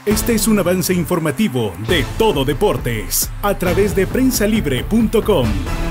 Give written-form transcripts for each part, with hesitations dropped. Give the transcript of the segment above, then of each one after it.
Este es un avance informativo de Todo Deportes a través de prensalibre.com.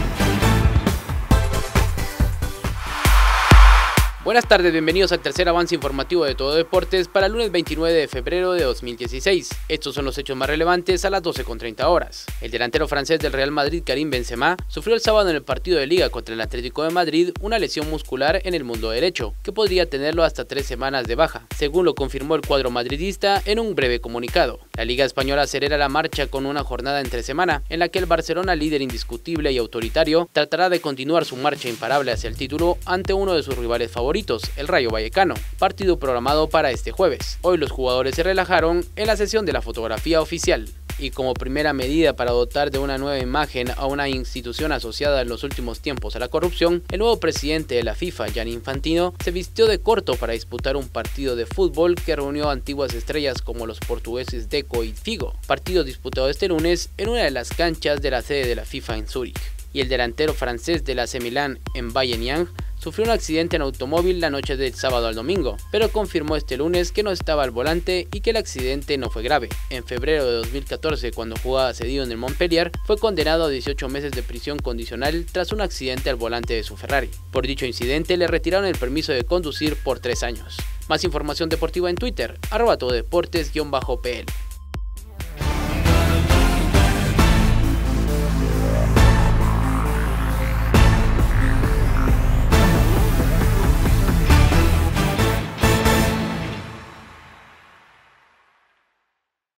Buenas tardes, bienvenidos al tercer avance informativo de Todo Deportes para el lunes 29 de febrero de 2016. Estos son los hechos más relevantes a las 12:30 horas. El delantero francés del Real Madrid, Karim Benzema, sufrió el sábado en el partido de Liga contra el Atlético de Madrid una lesión muscular en el muslo derecho, que podría tenerlo hasta 3 semanas de baja, según lo confirmó el cuadro madridista en un breve comunicado. La Liga Española acelera la marcha con una jornada entre semana, en la que el Barcelona, líder indiscutible y autoritario, tratará de continuar su marcha imparable hacia el título ante uno de sus rivales favoritos, el Rayo Vallecano, partido programado para este jueves. Hoy los jugadores se relajaron en la sesión de la fotografía oficial. Y como primera medida para dotar de una nueva imagen a una institución asociada en los últimos tiempos a la corrupción, el nuevo presidente de la FIFA, Gianni Infantino, se vistió de corto para disputar un partido de fútbol que reunió antiguas estrellas como los portugueses Deco y Figo, partido disputado este lunes en una de las canchas de la sede de la FIFA en Zúrich. Y el delantero francés del AC Milán, Mbaye Niang, sufrió un accidente en automóvil la noche del sábado al domingo, pero confirmó este lunes que no estaba al volante y que el accidente no fue grave. En febrero de 2014, cuando jugaba cedido en el Montpellier, fue condenado a 18 meses de prisión condicional tras un accidente al volante de su Ferrari. Por dicho incidente le retiraron el permiso de conducir por 3 años. Más información deportiva en Twitter, @tododeportes_pl.